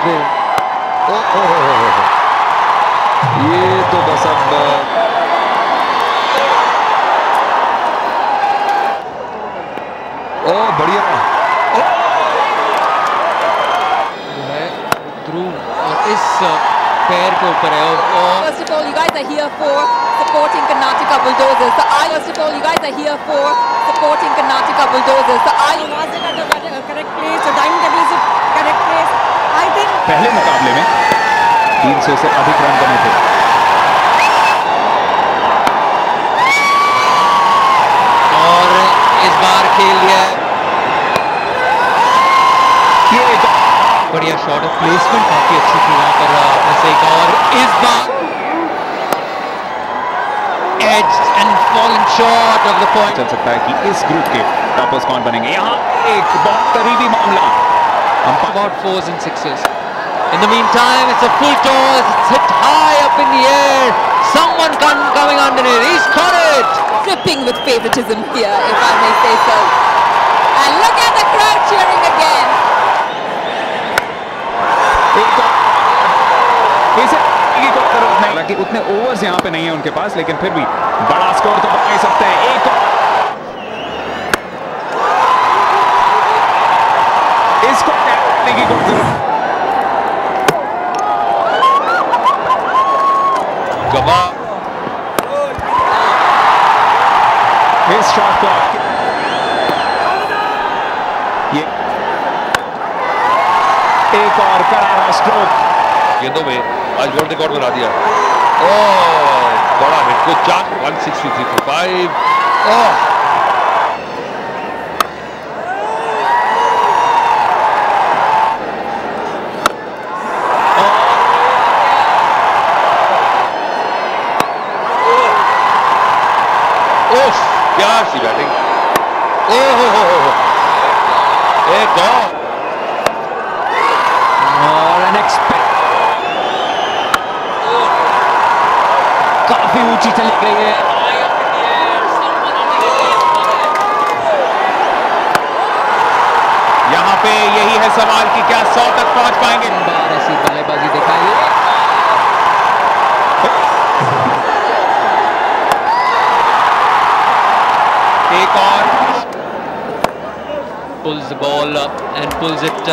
पे। ये तो बस अब बढ़िया ध्रुव और इस पैर के ऊपर है। First of all, you guys are here for supporting Karnataka Bulldozers. First of all, you guys are here for supporting Karnataka Bulldozers. Was it at the correct place? The time table is at correct place. I think पहले मुकाबले में 300 से अधिक run बने थे। और इस बार खेल लिया बढ़िया शॉट ऑफ प्लेसमेंट काफी अच्छी थी यहाँ पर आपने सही कहा। और इस बार edge and fallen short of the point. चल सकता है कि इस ग्रुप के टॉपर्स कौन बनेंगे। यहाँ एक बहुत करीबी मामला। About 4s and 6s. In the meantime, it's a full toss. It's hit high up in the air. Someone coming underneath. He's caught it. Dripping with favoritism here, if I may say so. And look at the crowd cheering again. हालांकि उतने overs यहाँ पे नहीं है उनके पास, लेकिन फिर भी बड़ा स्कोर तो बना ही सकते हैं। एक इसको करने की कोई जरूरत इस शॉट को ये एक और करारा स्ट्रोक गेंदों में आज वर्ल्ड रिकॉर्ड बना दिया। बड़ा हिट को 163 for 5। क्या सी बैटिंग। एक और काफी ऊंची चली गई है। यहाँ पे यही है सवाल कि क्या 100 तक पहुंच पाएंगे। ऐसी बल्लेबाजी दिखाई। एक और pulls the ball up and pulls it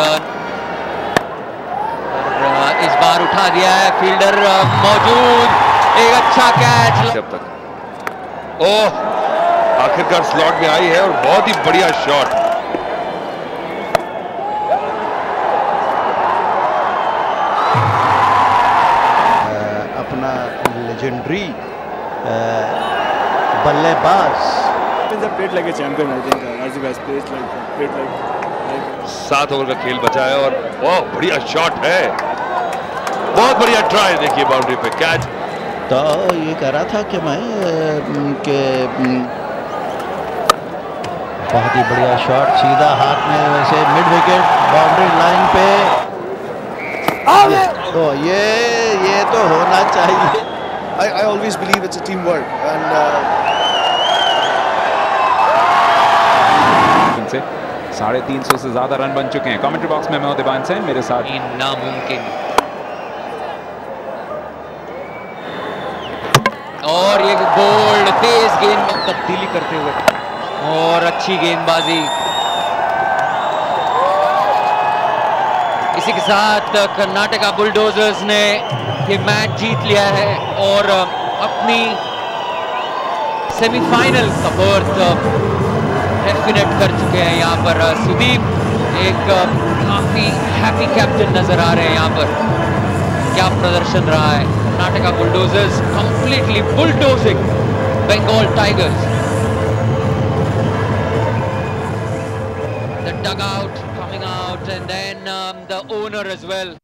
और इस बार उठा दिया है फील्डर मौजूद। एक अच्छा कैच जब तक आखिरकार स्लॉट में आई है और बहुत ही बढ़िया शॉट। अपना लेजेंडरी बल्लेबाज played like a champion. I think Rajiv has played like 7 over का खेल बचा है और बहुत बढ़िया शॉट है। बहुत बढ़िया ट्राई। देखिए बाउंड्री पे कैच। तो ये कह रहा था कि मैं बहुत ही बढ़िया शॉट सीधा हाथ में, वैसे मिड विकेट बाउंड्री लाइन पे। तो ये तो होना चाहिए। I always believe it's a teamwork and 350 से ज्यादा रन बन चुके हैं। कमेंट्री बॉक्स में मैं हूं दिवान सेन, मेरे साथ नामुमकिन। और ये बोल्ड तेज गेंद में तब्दीली करते हुए और अच्छी गेंदबाजी। इसी के साथ कर्नाटका बुलडोजर्स ने ये मैच जीत लिया है और अपनी सेमीफाइनल का बर्थ डेफिनेट कर चुके हैं। यहाँ पर सुदीप एक काफी हैप्पी कैप्टन नजर आ रहे हैं। यहाँ पर क्या प्रदर्शन रहा है। Karnataka bulldozers completely bulldozing Bengal tigers. The dugout coming out and then the owner as well.